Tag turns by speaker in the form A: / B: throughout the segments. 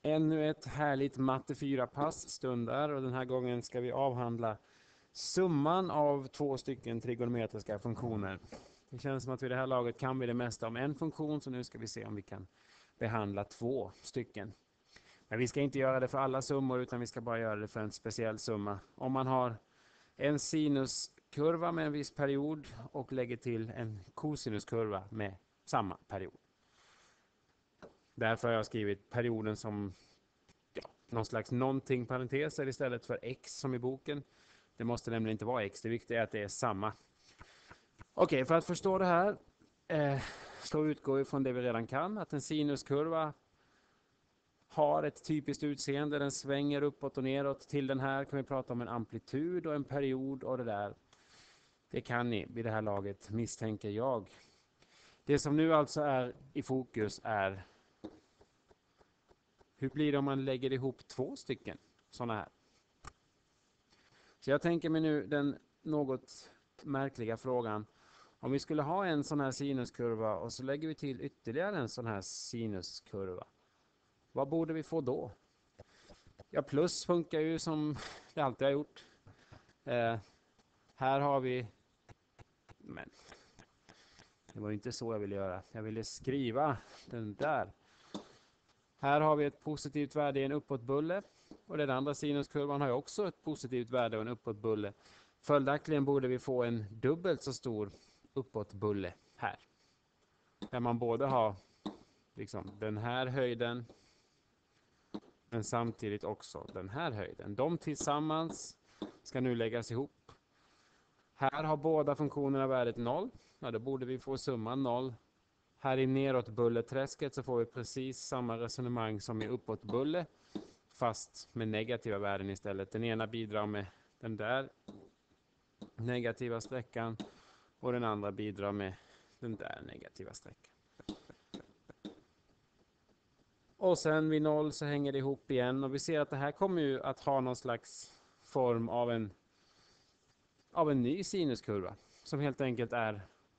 A: Ännu ett härligt matte 4-pass stundar och den här gången ska vi avhandla summan av 2 stycken trigonometriska funktioner. Det känns som att vid det här laget kan vi det mesta om en funktion, så nu ska vi se om vi kan behandla 2 stycken. Men vi ska inte göra det för alla summor, utan vi ska bara göra det för en speciell summa. Om man har en sinuskurva med en viss period och lägger till en kosinuskurva med samma period. Därför har jag skrivit perioden som någon slags någonting parenteser istället för x som i boken. Det måste nämligen inte vara x, det viktiga är att det är samma. Okej, för att förstå det här så utgår vi från det vi redan kan, att en sinuskurva har ett typiskt utseende, den svänger uppåt och neråt. Till den här kan vi prata om en amplitud och en period och det där. Det kan ni vid det här laget, misstänker jag. Det som nu alltså är i fokus är: hur blir det om man lägger ihop 2 stycken sådana här? Så jag tänker mig nu den något märkliga frågan: om vi skulle ha en sån här sinuskurva och så lägger vi till ytterligare en sån här sinuskurva, vad borde vi få då? Ja, plus funkar ju som det alltid har gjort. Här har vi, men det var inte så jag ville göra. Jag ville skriva den där. Här har vi ett positivt värde i en uppåtbulle, och den andra sinuskurvan har ju också ett positivt värde och en uppåtbulle. Följaktligen borde vi få en dubbelt så stor uppåtbulle här, där man både har liksom den här höjden men samtidigt också den här höjden. De tillsammans ska nu läggas ihop. Här har båda funktionerna värdet 0. Ja, då borde vi få summan 0. Här i neråtbulleträsket så får vi precis samma resonemang som i uppåtbulle, fast med negativa värden istället. Den ena bidrar med den där negativa sträckan och den andra bidrar med den där negativa sträckan. Och sen vid 0 så hänger det ihop igen, och vi ser att det här kommer ju att ha någon slags form av en ny sinuskurva som helt enkelt är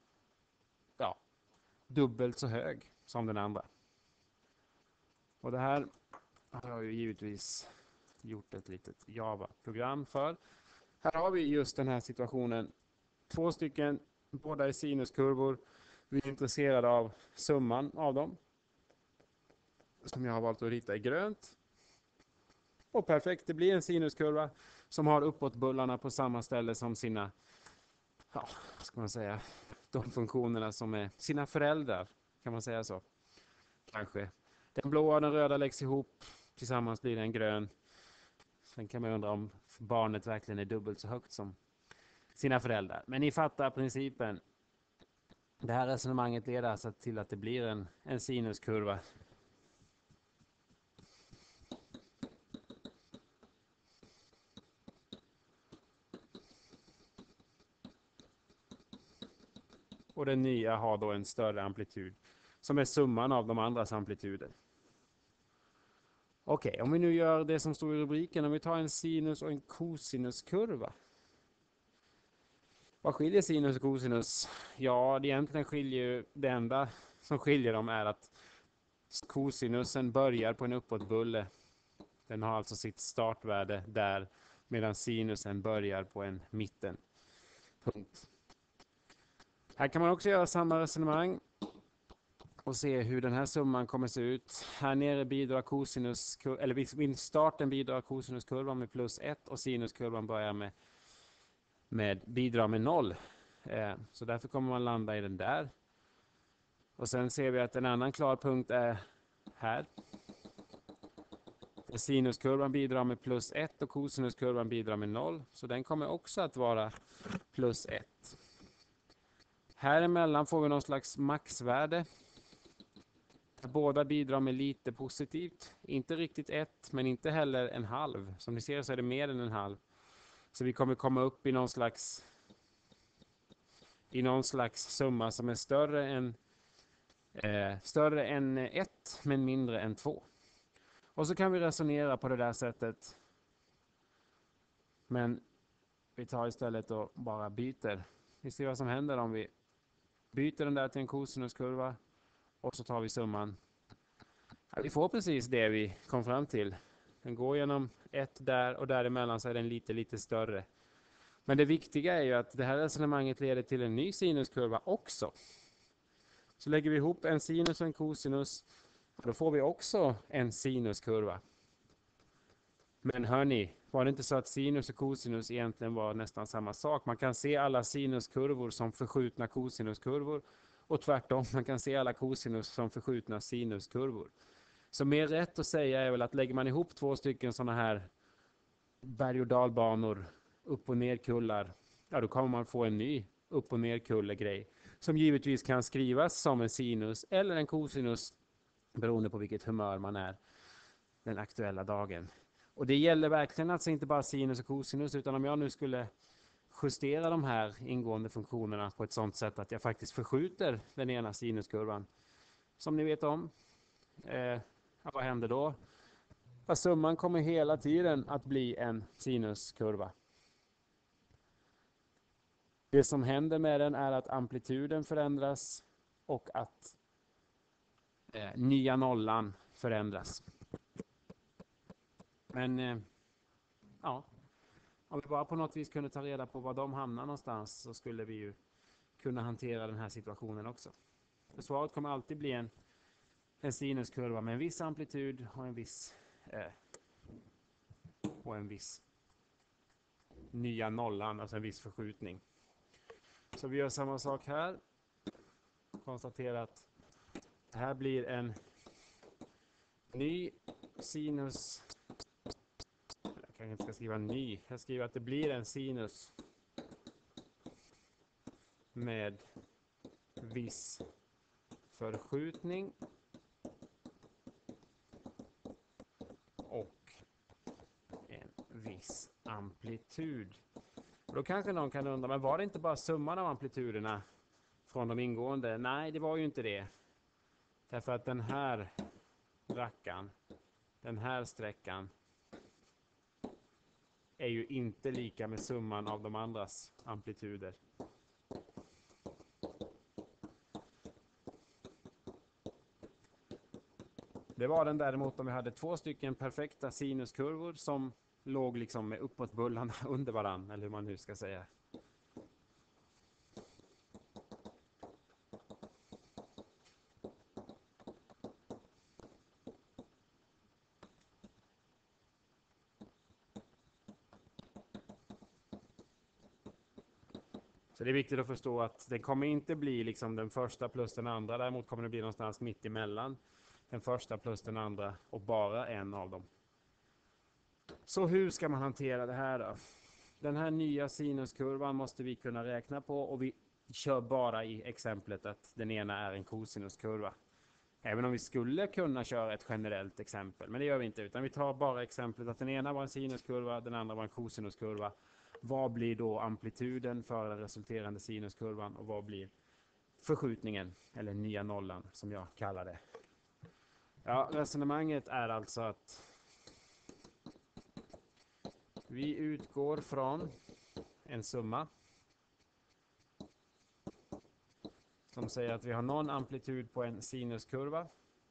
A: dubbelt så hög som den andra. Och det här har jag ju givetvis gjort ett litet Java-program för. Här har vi just den här situationen. 2 stycken, båda är sinuskurvor. Vi är intresserade av summan av dem, som jag har valt att rita i grönt. Och perfekt, det blir en sinuskurva som har uppåtbullarna på samma ställe som sina, ska man säga, de funktionerna som är sina föräldrar, kan man säga så? Kanske. Den blåa och den röda läggs ihop, tillsammans blir det en grön. Sen kan man undra om barnet verkligen är dubbelt så högt som sina föräldrar. Men ni fattar principen. Det här resonemanget leder alltså till att det blir en sinuskurva. Och den nya har då en större amplitud, som är summan av de andras amplituder. Okej, om vi nu gör det som står i rubriken, om vi tar en sinus och en kosinuskurva. Vad skiljer sinus och kosinus? Ja, egentligen skiljer det enda som skiljer dem är att kosinusen börjar på en uppåtbulle. Den har alltså sitt startvärde där, medan sinusen börjar på en mittenpunkt. Här kan man också göra samma resonemang och se hur den här summan kommer se ut. Här nere bidrar vid starten bidrar kosinuskurvan med +1 och sinuskurvan börjar bidrar med 0. Så därför kommer man landa i den där. Och sen ser vi att en annan klar punkt är här. Sinuskurvan bidrar med +1 och kosinuskurvan bidrar med 0. Så den kommer också att vara +1. Här emellan får vi någon slags maxvärde. Båda bidrar med lite positivt. Inte riktigt 1, men inte heller en halv. Som ni ser så är det mer än en halv. Så vi kommer komma upp i någon slags summa som är större än 1 men mindre än 2. Och så kan vi resonera på det där sättet. Men vi tar istället och bara byter. Vi ser vad som händer om vi byter den där till en kosinuskurva och så tar vi summan. Ja, vi får precis det vi kom fram till. Den går genom ett där och däremellan så är den lite större. Men det viktiga är ju att det här resonemanget leder till en ny sinuskurva också. Så lägger vi ihop en sinus och en kosinus, då får vi också en sinuskurva. Men hörni, var det inte så att sinus och kosinus egentligen var nästan samma sak? Man kan se alla sinuskurvor som förskjutna kosinuskurvor och tvärtom, man kan se alla kosinus som förskjutna sinuskurvor. Så mer rätt att säga är väl att lägger man ihop två stycken sådana här berg- och dalbanor, upp- och nerkullar, ja då kommer man få en ny upp- och nerkulle-grej som givetvis kan skrivas som en sinus eller en kosinus beroende på vilket humör man är den aktuella dagen. Och det gäller verkligen alltså inte bara sinus och kosinus, utan om jag nu skulle justera de här ingående funktionerna på ett sådant sätt att jag faktiskt förskjuter den ena sinuskurvan, som ni vet om, vad händer då? Ja, summan kommer hela tiden att bli en sinuskurva. Det som händer med den är att amplituden förändras och att nya nollan förändras. Men ja, om vi bara på något vis kunde ta reda på var de hamnar någonstans så skulle vi ju kunna hantera den här situationen också. För svaret kommer alltid bli en sinuskurva med en viss amplitud och en viss nya nollan, alltså en viss förskjutning. Så vi gör samma sak här. Konstaterar att det här blir en ny sinus. Jag kanske inte ska skriva ny. Jag skriver att det blir en sinus med viss förskjutning och en viss amplitud. Och då kanske någon kan undra, men var det inte bara summan av amplituderna från de ingående? Nej, det var ju inte det. Därför att den här rackan, den här sträckan, är ju inte lika med summan av de andras amplituder. Det var den däremot om vi hade två stycken perfekta sinuskurvor som låg liksom med uppåtbullarna under varann, eller hur man nu ska säga. Så det är viktigt att förstå att det kommer inte bli liksom den första plus den andra, däremot kommer det bli någonstans mitt emellan den första plus den andra och bara en av dem. Så hur ska man hantera det här då? Den här nya sinuskurvan måste vi kunna räkna på och vi kör bara i exemplet att den ena är en kosinuskurva. Även om vi skulle kunna köra ett generellt exempel, men det gör vi inte, utan vi tar bara exemplet att den ena var en sinuskurva, den andra var en kosinuskurva. Vad blir då amplituden för den resulterande sinuskurvan och vad blir förskjutningen, eller nya nollan som jag kallar det? Ja, resonemanget är alltså att vi utgår från en summa som säger att vi har någon amplitud på en sinuskurva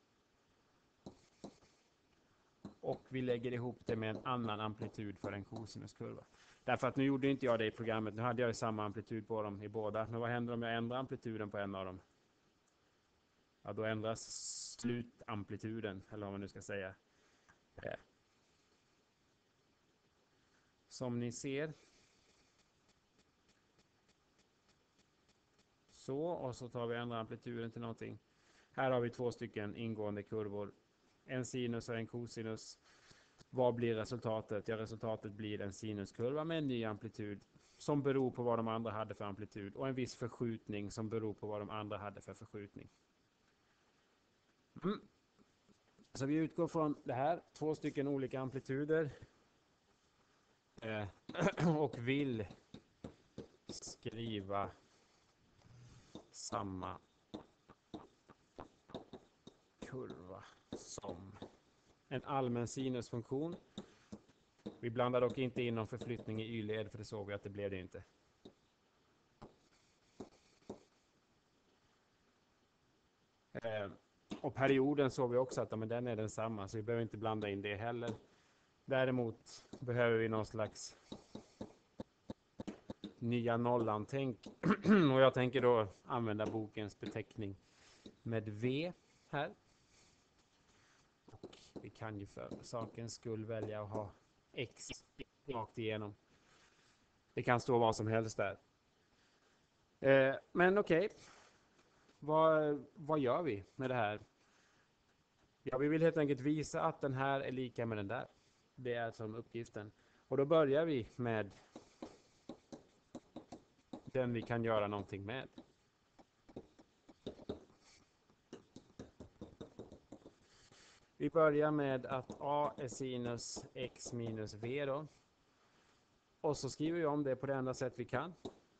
A: och vi lägger ihop det med en annan amplitud för en kosinuskurva. Därför att nu gjorde inte jag det i programmet, nu hade jag ju samma amplitud på dem i båda. Men vad händer om jag ändrar amplituden på en av dem? Ja, då ändras slutamplituden, eller vad man nu ska säga. Som ni ser. Så, och så tar vi ändra amplituden till någonting. Här har vi två stycken ingående kurvor. En sinus och en kosinus. Vad blir resultatet? Ja, resultatet blir en sinuskurva med en ny amplitud som beror på vad de andra hade för amplitud och en viss förskjutning som beror på vad de andra hade för förskjutning. Så vi utgår från det här, två stycken olika amplituder och vill skriva samma kurva som en allmän sinusfunktion. Vi blandar dock inte in någon förflyttning i y-led, för det såg vi att det blev det inte. Och perioden såg vi också att men den är densamma, så vi behöver inte blanda in det heller. Däremot behöver vi någon slags nya nollan-tänk. Och jag tänker då använda bokens beteckning med V här. Och vi kan ju för sakens skull välja att ha X rakt igenom. Det kan stå vad som helst där. Men okej. Vad gör vi med det här? Ja, vi vill helt enkelt visa att den här är lika med den där. Det är som uppgiften. Och då börjar vi med den vi kan göra någonting med. Vi börjar med att A är sinus x minus v då. Och så skriver vi om det på det enda sätt vi kan.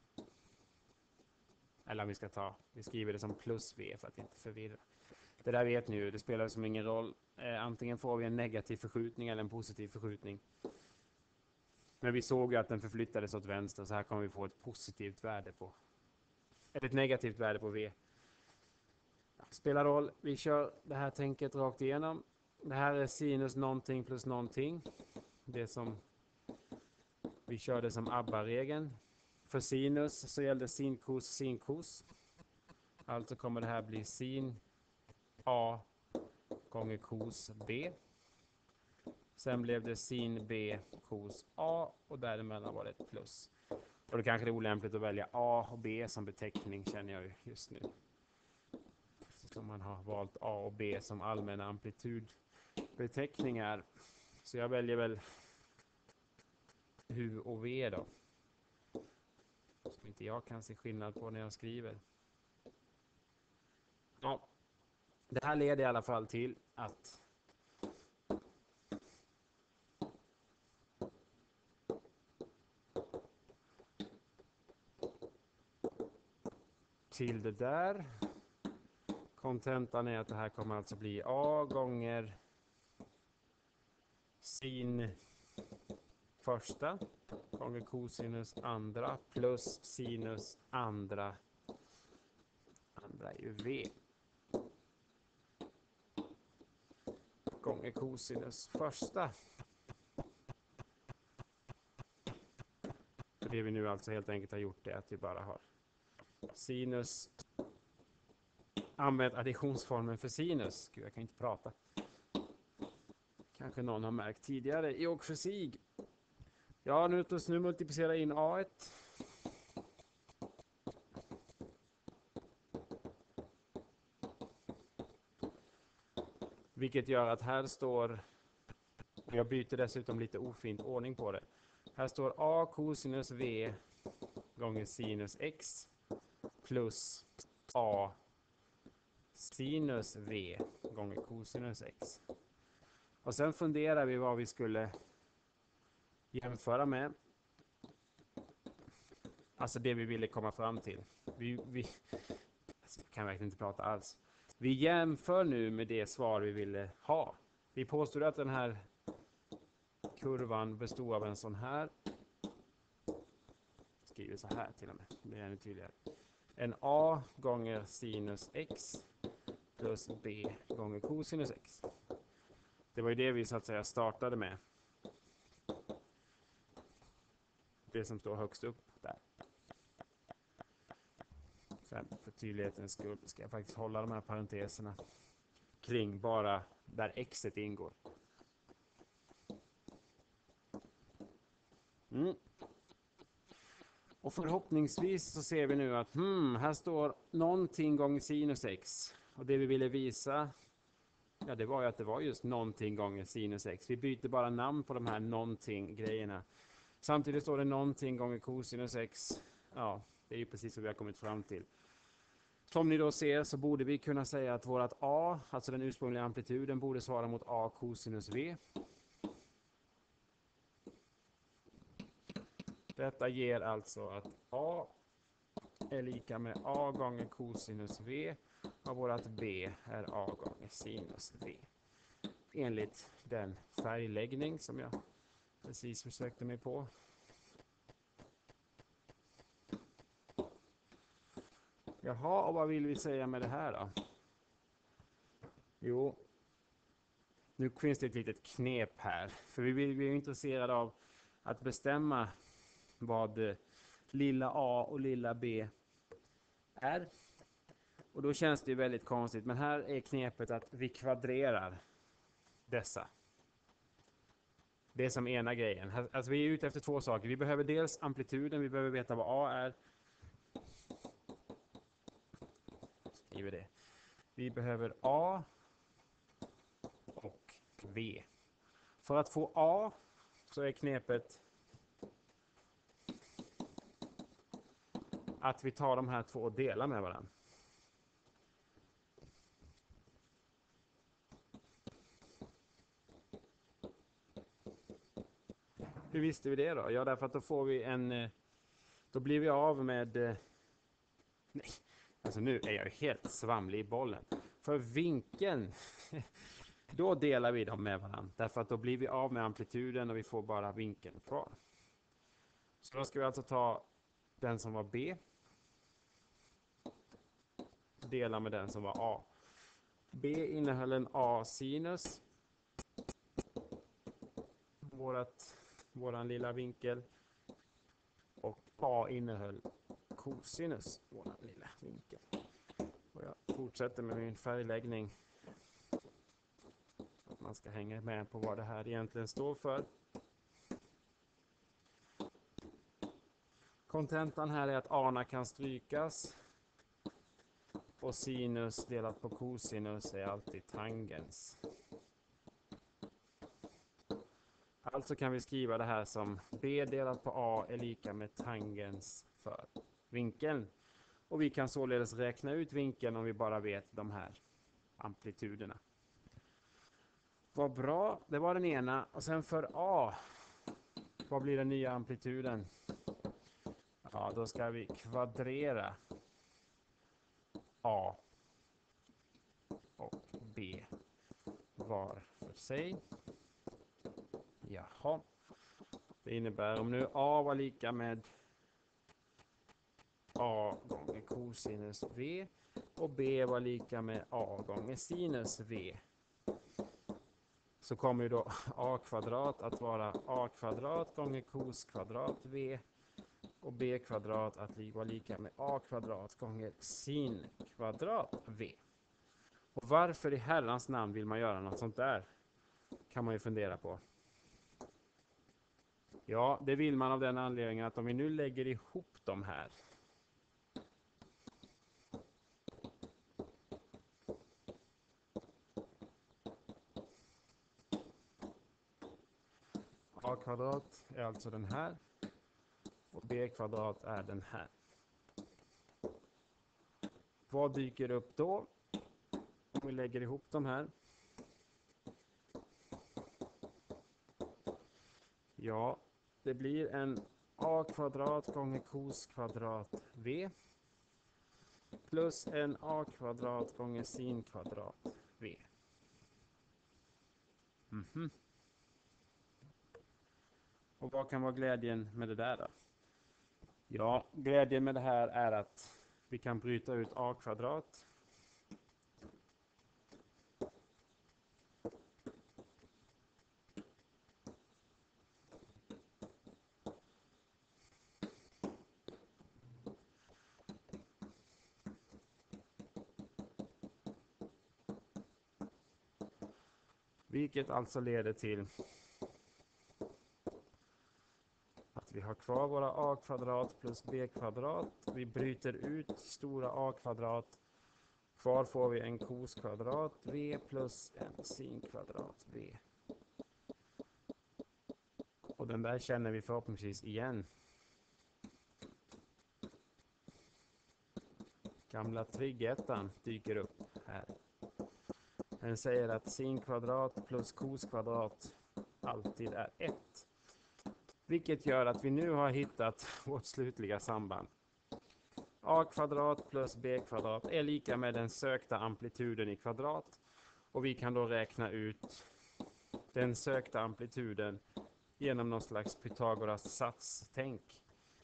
A: Eller vi skriver det som plus v för att inte förvirra. Det där vet ni ju, det spelar som ingen roll. Antingen får vi en negativ förskjutning eller en positiv förskjutning. Men vi såg ju att den förflyttades åt vänster, så här kommer vi få ett positivt värde på. Eller ett negativt värde på v. Spelar roll, vi kör det här tänket rakt igenom. Det här är sinus någonting plus någonting. Det som vi körde som ABBA-regeln. För sinus så gällde sin kos. Alltså kommer det här bli sin A gånger kos B. Sen blev det sin B kos A och däremellan var det ett plus. Och det kanske är olämpligt att välja A och B som beteckning, känner jag just nu. Eftersom man har valt A och B som allmänna amplitudbeteckningar. Så jag väljer väl U och V då. Som inte jag kan se skillnad på när jag skriver. Ja, det här leder i alla fall till att till det där. Kontentan är att det här kommer alltså bli A gånger sin första gånger kosinus andra plus sinus andra är ju V gånger kosinus första. Så det vi nu alltså helt enkelt har gjort är att vi bara har sinus använt additionsformen för sinus. Gud, jag kan inte prata. Kanske någon har märkt tidigare i och för sig. Ja, nu multiplicera in A1. Vilket gör att här står, jag byter dessutom lite ofint ordning på det. Här står A cosinus V gånger sinus X plus A sinus V gånger cosinus X. Och sen funderar vi vad vi skulle jämföra med. Alltså det vi ville komma fram till. Vi kan verkligen inte prata alls. Vi jämför nu med det svar vi ville ha. Vi påstod att den här kurvan bestod av en sån här. Skriver så här till och med. Det är ännu tydligare. En A gånger sinus X plus B gånger cosinus X. Det var ju det vi så att säga startade med. Det som står högst upp där. Sen för tydlighetens skull ska jag faktiskt hålla de här parenteserna kring bara där xet ingår. Och förhoppningsvis så ser vi nu att här står någonting gånger sinus x. Och det vi ville visa, ja, det var ju att det var just någonting gånger sinus x. Vi byter bara namn på de här någonting grejerna. Samtidigt står det någonting gånger cosinus x. Ja, det är ju precis vad vi har kommit fram till. Som ni då ser så borde vi kunna säga att vårat A, alltså den ursprungliga amplituden, borde svara mot A cosinus V. Detta ger alltså att A är lika med A gånger cosinus V och vårat B är A gånger sinus V. Enligt den färgläggning som jag precis försökte mig på. Jaha, och vad vill vi säga med det här då? Jo, nu finns det ett litet knep här. För vi är intresserade av att bestämma vad lilla a och lilla b är. Och då känns det ju väldigt konstigt. Men här är knepet att vi kvadrerar dessa. Det är som ena grejen. Alltså vi är ute efter två saker. Vi behöver dels amplituden, vi behöver veta vad a är. Skriver det. Vi behöver a och v. För att få a så är knepet att vi tar de här två och delar med varandra. Hur visste vi det då? Ja, därför att då får vi då blir vi av med... Nej, alltså nu är jag helt svamlig i bollen. För vinkeln, då delar vi dem med varandra. Därför att då blir vi av med amplituden och vi får bara vinkeln kvar. Så då ska vi alltså ta den som var B. Dela med den som var A. B innehöll en A-sinus. Våran lilla vinkel. Och A innehöll cosinus, våran lilla vinkel. Och jag fortsätter med min färgläggning. Så att man ska hänga med på vad det här egentligen står för. Kontentan här är att A kan strykas. Och sinus delat på cosinus är alltid tangens. Alltså kan vi skriva det här som B delat på A är lika med tangens för vinkeln. Och vi kan således räkna ut vinkeln om vi bara vet de här amplituderna. Vad bra, det var den ena. Och sen för A, vad blir den nya amplituden? Ja, då ska vi kvadrera A och B var för sig. Jaha. Det innebär om nu A var lika med A gånger cosinus V och B var lika med A gånger sinus V. Så kommer ju då A kvadrat att vara A kvadrat gånger cos kvadrat V och B kvadrat att vara lika med A kvadrat gånger sin kvadrat V. Och varför i herrans namn vill man göra något sånt där? Kan man ju fundera på. Ja, det vill man av den anledningen att om vi nu lägger ihop de här. A kvadrat är alltså den här. Och B kvadrat är den här. Vad dyker upp då? Om vi lägger ihop de här. Ja, det blir en A kvadrat gånger cos kvadrat V. Plus en A kvadrat gånger sin kvadrat V. Och vad kan vara glädjen med det där då? Ja, glädjen med det här är att vi kan bryta ut A kvadrat. Vilket alltså leder till att vi har kvar våra A kvadrat plus B kvadrat. Vi bryter ut stora A kvadrat. Kvar får vi en cos kvadrat V plus en sin kvadrat V. Och den där känner vi förhoppningsvis igen. Gamla triggettan dyker upp här. Den säger att sin kvadrat plus cos kvadrat alltid är 1. Vilket gör att vi nu har hittat vårt slutliga samband. A kvadrat plus B kvadrat är lika med den sökta amplituden i kvadrat. Och vi kan då räkna ut den sökta amplituden genom någon slags Pythagoras satstänk.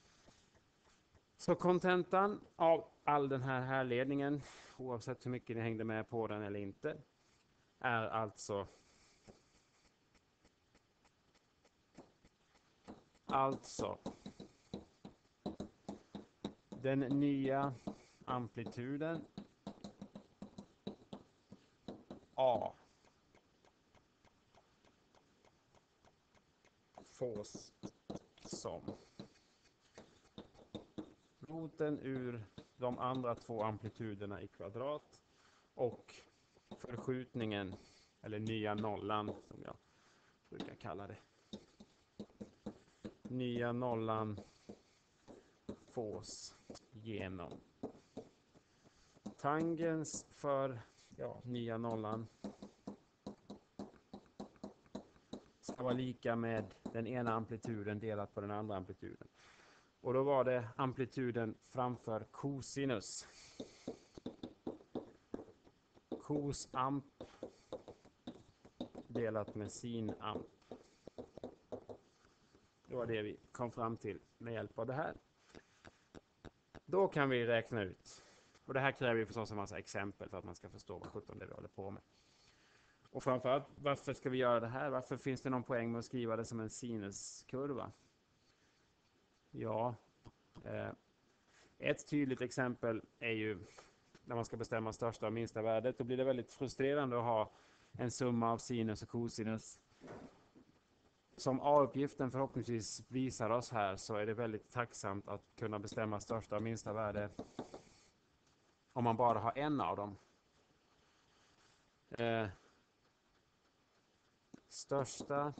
A: Så kontentan av all den här härledningen, oavsett hur mycket ni hängde med på den eller inte, är alltså den nya amplituden A fås som roten ur de andra två amplituderna i kvadrat och förskjutningen, eller nya nollan som jag brukar kalla det. Nya nollan fås genom tangens för nya nollan ska vara lika med den ena amplituden delat på den andra amplituden. Och då var det amplituden framför cosinus. Cos amp delat med sin amp. Det var det vi kom fram till med hjälp av det här. Då kan vi räkna ut. Och det här kräver ju förstås en massa exempel för att man ska förstå vad 17 det vi håller på med. Och framförallt, varför ska vi göra det här? Varför finns det någon poäng med att skriva det som en sinuskurva? Ja, ett tydligt exempel är ju när man ska bestämma största och minsta värdet. Då blir det väldigt frustrerande att ha en summa av sinus och cosinus. Som A-uppgiften förhoppningsvis visar oss här, så är det väldigt tacksamt att kunna bestämma största och minsta värde om man bara har en av dem. Största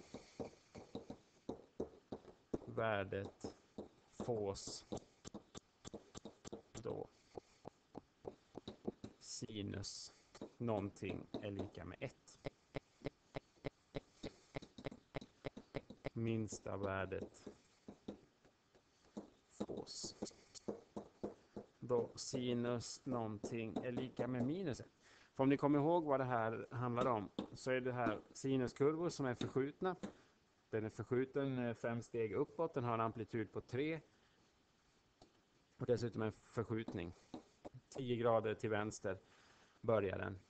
A: värdet fås då sinus någonting är lika med 1. Minsta värdet fås då sinus någonting är lika med minus 1. För om ni kommer ihåg vad det här handlar om, så är det här sinuskurvor som är förskjutna. Den är förskjuten 5 steg uppåt, den har en amplitud på 3 och dessutom en förskjutning. 10 grader till vänster börjar den.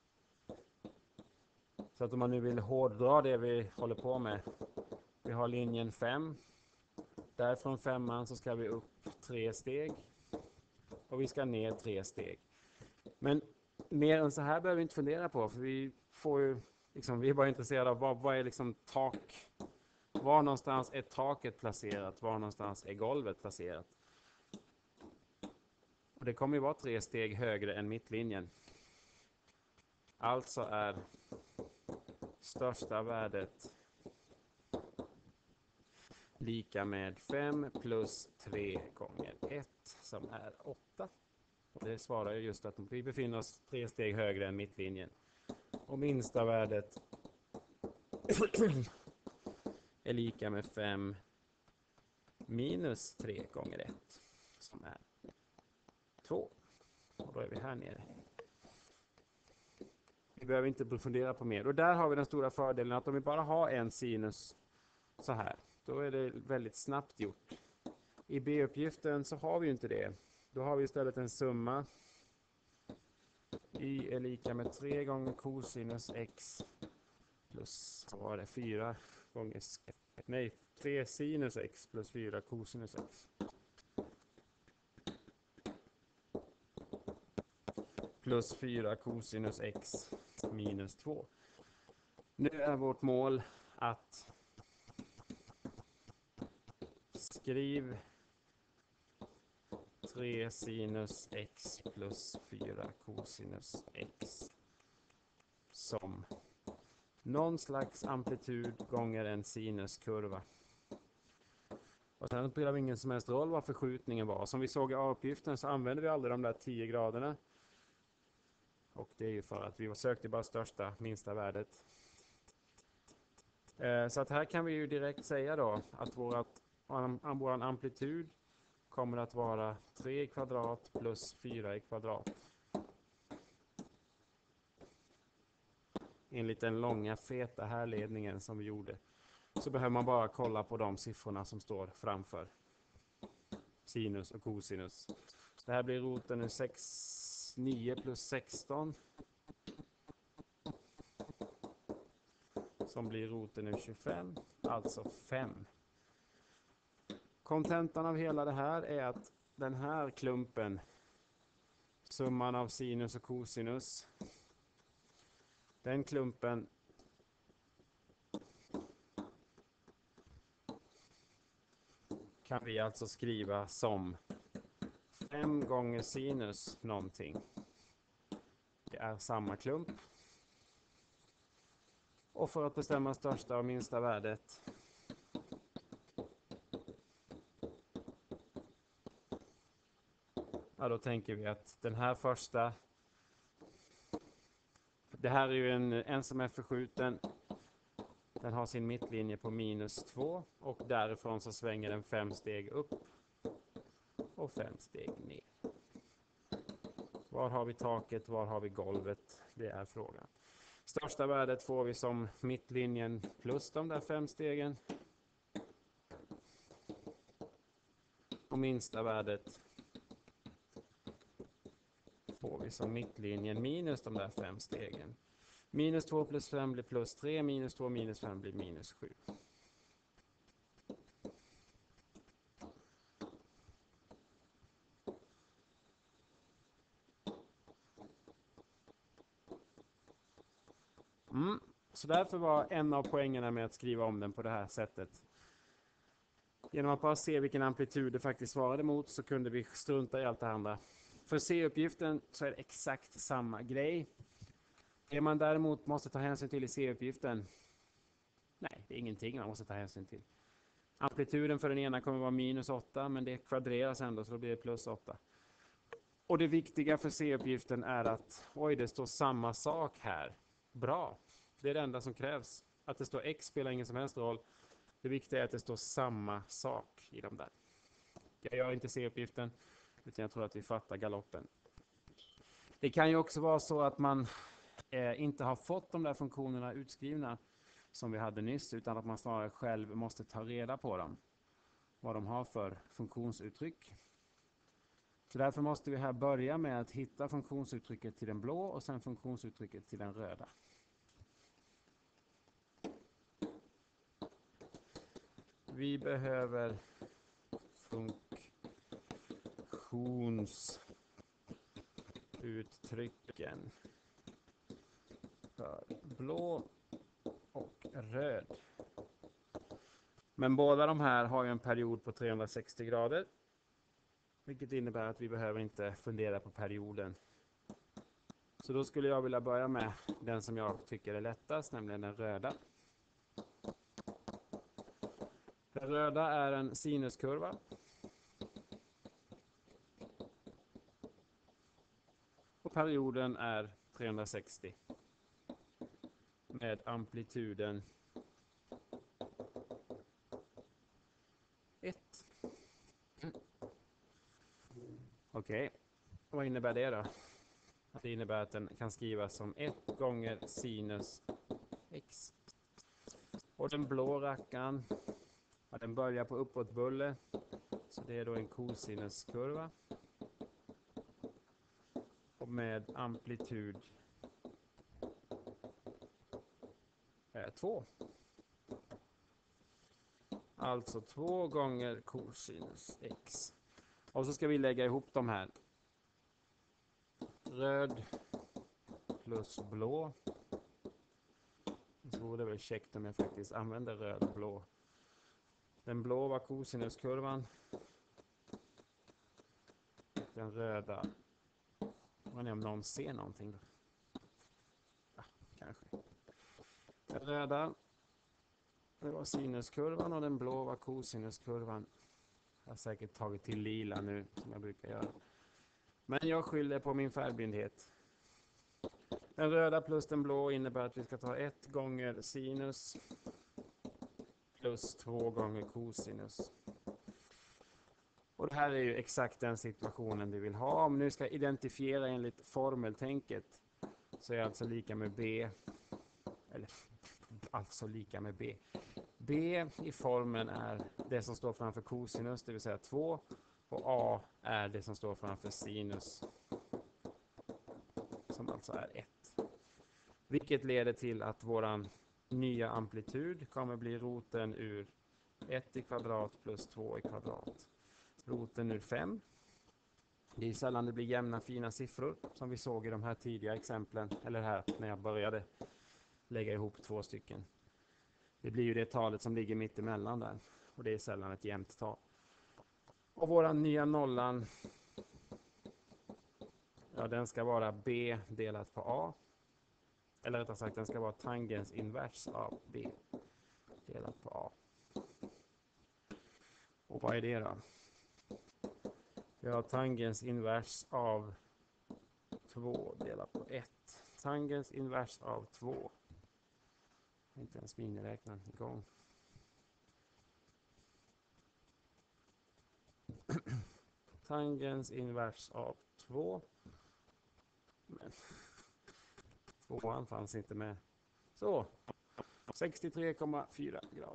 A: Så att om man nu vill hårdra det vi håller på med, vi har linjen 5. Därifrån 5:an så ska vi upp 3 steg och vi ska ner 3 steg. Men mer än så här behöver vi inte fundera på, för vi får ju liksom, vi är bara intresserade av vad är liksom tak. Var någonstans är taket placerat? Var någonstans är golvet placerat? Och det kommer ju vara 3 steg högre än mittlinjen. Alltså är största värdet lika med 5 plus 3 gånger 1 som är 8. Och det svarar ju just att vi befinner oss 3 steg högre än mittlinjen. Och minsta värdet är lika med 5 minus 3 gånger 1 som är 2. Och då är vi här nere. Vi behöver inte fundera på mer. Och där har vi den stora fördelen att om vi bara har en sinus så här, då är det väldigt snabbt gjort. I B-uppgiften så har vi ju inte det. Då har vi istället en summa. Y är lika med 3 gånger cosinus x plus, vad var det, 4 gånger, nej, 3 sinus x plus 4 cosinus x. Plus 4 cosinus x minus 2. Nu är vårt mål att skriv 3 sinus x plus 4 cosinus x som någon slags amplitud gånger en sinuskurva. Och sen spelar det ingen som helst roll vad förskjutningen var. Som vi såg i A-uppgiften så använder vi aldrig de där 10 graderna. Och det är ju för att vi sökte bara största, minsta värdet. Så att här kan vi ju direkt säga då att vår amplitud kommer att vara 3 i kvadrat plus 4 i kvadrat. Enligt den långa feta härledningen som vi gjorde så behöver man bara kolla på de siffrorna som står framför sinus och cosinus. Så det här blir roten ur 9 plus 16 som blir roten ur 25, alltså 5. Kontentan av hela det här är att den här klumpen, summan av sinus och kosinus, den klumpen kan vi alltså skriva som 5 gånger sinus någonting. Det är samma klump. Och för att bestämma största och minsta värdet ja, då tänker vi att den här första, det här är ju en som är förskjuten. Den har sin mittlinje på -2 och därifrån så svänger den 5 steg upp och 5 steg ner. Var har vi taket? Var har vi golvet? Det är frågan. Största värdet får vi som mittlinjen plus de där 5 stegen. Och minsta värdet får vi som mittlinjen minus de där 5 stegen. -2 plus 5 blir +3, -2 minus 5 blir -7. Så därför var en av poängerna med att skriva om den på det här sättet. Genom att bara se vilken amplitud det faktiskt svarade mot så kunde vi strunta i allt det andra. För C-uppgiften så är det exakt samma grej. Det man däremot måste ta hänsyn till i C-uppgiften, nej, det är ingenting man måste ta hänsyn till. Amplituden för den ena kommer vara -8, men det kvadreras ändå så då blir det +8. Och det viktiga för C-uppgiften är att, oj, det står samma sak här. Bra, det är det enda som krävs. Att det står X spelar ingen som helst roll. Det viktiga är att det står samma sak i de där. Jag gör inte C-uppgiften, utan jag tror att vi fattar galoppen. Det kan ju också vara så att man inte har fått de där funktionerna utskrivna som vi hade nyss, utan att man snarare själv måste ta reda på dem. Vad de har för funktionsuttryck. Så därför måste vi här börja med att hitta funktionsuttrycket till den blå och sen funktionsuttrycket till den röda. Vi behöver funktionsuttrycken för blå och röd. Men båda de här har ju en period på 360 grader. Vilket innebär att vi behöver inte fundera på perioden. Så då skulle jag vilja börja med den som jag tycker är lättast, nämligen den röda. Den röda är en sinuskurva. Och perioden är 360. Med amplituden 1. Okej, vad innebär det då? Det innebär att den kan skrivas som 1 gånger sinus x. Och den blå rackaren, ja, den börjar på uppåtbulle. Så det är då en kosinuskurva. Och med amplitud 2. Alltså 2 gånger cosinus x. Och så ska vi lägga ihop de här. Röd plus blå. Så vore det väl käckt om jag faktiskt använder röd och blå. Den blå var cosinuskurvan. Den röda. Undrar ni om någon ser någonting då? Ja, kanske. Den röda, det var sinuskurvan och den blå var cosinuskurvan. Jag har säkert tagit till lila nu som jag brukar göra. Men jag skyller på min färgblindhet. Den röda plus den blå innebär att vi ska ta 1 gånger sinus plus 2 gånger cosinus. Och det här är ju exakt den situationen vi vill ha. Om nu ska identifiera enligt formeltänket så är alltså lika med B. Eller alltså lika med B. B i formeln är det som står framför cosinus, det vill säga 2. Och A är det som står framför sinus, som alltså är 1. Vilket leder till att våran nya amplitud kommer bli roten ur 1 i kvadrat plus 2 i kvadrat. Roten ur 5. Det är sällan det blir jämna fina siffror som vi såg i de här tidiga exemplen. Eller här när jag började lägga ihop två stycken. Det blir ju det talet som ligger mitt emellan där. Och det är sällan ett jämnt tal. Och våran nya nollan. Ja, den ska vara b delat på a. Eller rättare sagt, den ska vara tangens invers av b delat på a. Och vad är det då? Vi har tangens invers av 2 delat på 1. Tangens invers av 2. Inte ens miniräknaren igång. Tangens invers av 2. Men 2an fanns inte med. Så, 63,4 grader.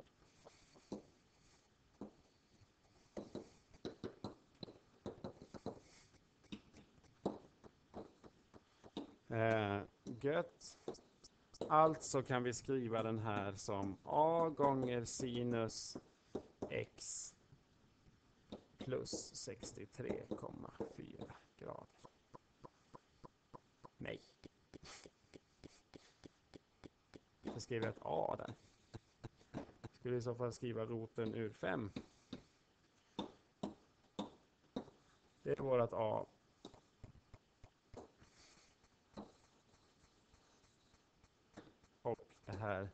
A: Gött. Alltså kan vi skriva den här som a gånger sinus x plus 63,4 grader. Nej. Jag skriver ett a där. Skulle i så fall skriva roten ur 5. Det är vårat a. Och det här.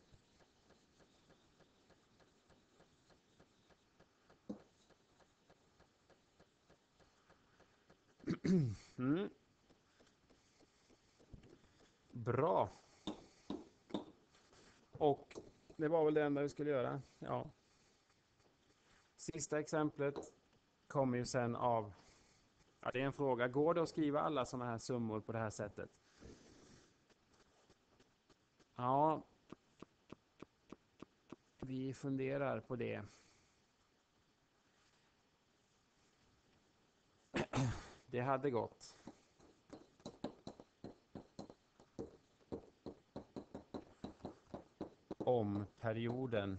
A: Bra. Och det var väl det enda vi skulle göra. Ja. Sista exemplet kommer ju sen av. Ja, det är en fråga. Går det att skriva alla sådana här summor på det här sättet? Ja. Vi funderar på det. Det hade gått. Om perioden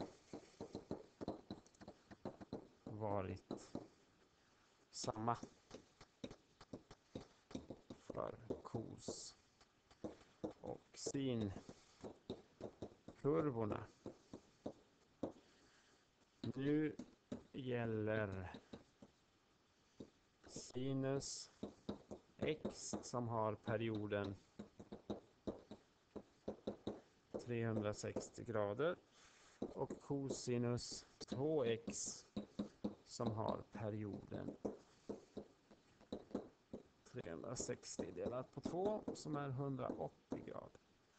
A: varit samma för cos och sin-kurvorna. Nu gäller sinus x som har perioden 360 grader och cosinus 2x som har perioden 360 delat på 2 som är 180 grader.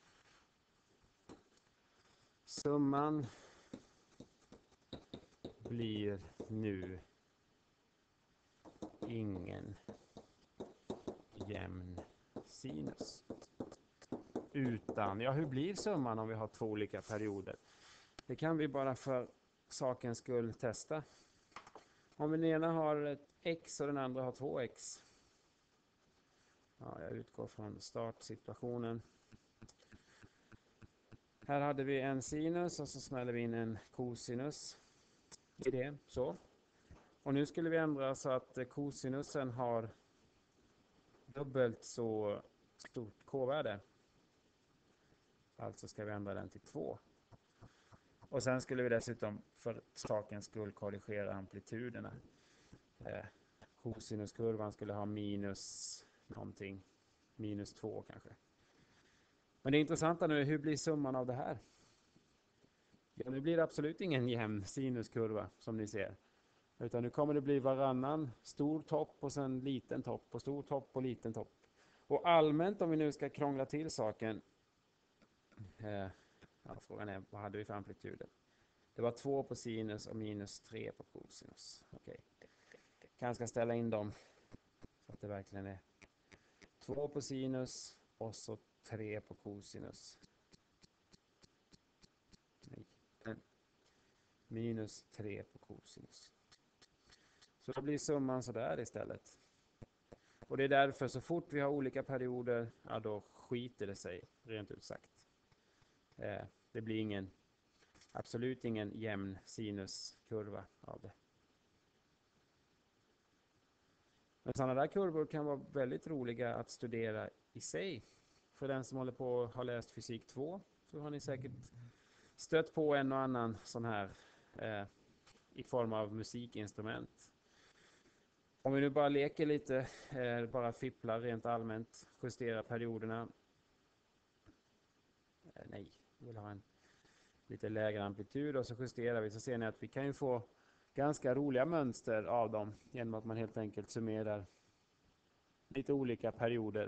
A: Summan blir nu ingen jämn sinus. Utan, ja, hur blir summan om vi har två olika perioder? Det kan vi bara för sakens skull testa. Om den ena har ett x och den andra har 2x. Ja, jag utgår från startsituationen. Här hade vi en sinus och så smäller vi in en cosinus i det. Så. Och nu skulle vi ändra så att cosinusen har dubbelt så stort k-värde. Alltså ska vi ändra den till 2. Och sen skulle vi dessutom för sakens skull korrigera amplituderna. Cosinuskurvan skulle ha minus någonting. Minus 2 kanske. Men det intressanta nu är hur blir summan av det här? Ja, nu blir det absolut ingen jämn sinuskurva som ni ser. Utan nu kommer det bli varannan stor topp och sen liten topp och stor topp och liten topp. Och allmänt om vi nu ska krångla till saken. Ja, frågan är, vad hade vi för amplituder? Det var 2 på sinus och minus 3 på cosinus. Okej. Kanske ska ställa in dem så att det verkligen är 2 på sinus och så 3 på cosinus. Nej. Minus 3 på cosinus. Så då blir summan så där istället. Och det är därför så fort vi har olika perioder, ja då skiter det sig, rent ut sagt. Det blir absolut ingen jämn sinuskurva av det. Men sådana där kurvor kan vara väldigt roliga att studera i sig. För den som håller på att ha läst fysik 2 så har ni säkert stött på en och annan sån här i form av musikinstrument. Om vi nu bara leker lite, bara fipplar rent allmänt, justerar perioderna. Nej, vi vill ha en lite lägre amplitud och så justerar vi, så ser ni att vi kan ju få ganska roliga mönster av dem genom att man helt enkelt summerar lite olika perioder.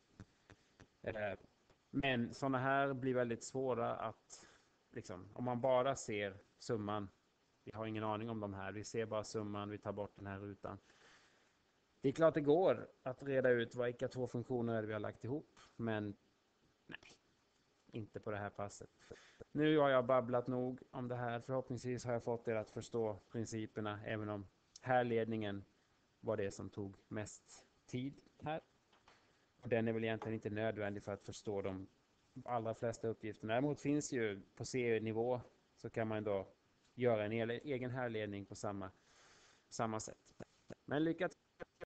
A: Men sådana här blir väldigt svåra att, liksom, om man bara ser summan, vi har ingen aning om de här, vi ser bara summan, vi tar bort den här rutan. Det är klart det går att reda ut vilka två funktioner vi har lagt ihop, men nej, inte på det här passet. Nu har jag babblat nog om det här. Förhoppningsvis har jag fått er att förstå principerna, även om härledningen var det som tog mest tid här. Och den är väl egentligen inte nödvändig för att förstå de allra flesta uppgifterna. Däremot finns ju på C-nivå så kan man då göra en egen härledning på samma sätt. Men lycka till!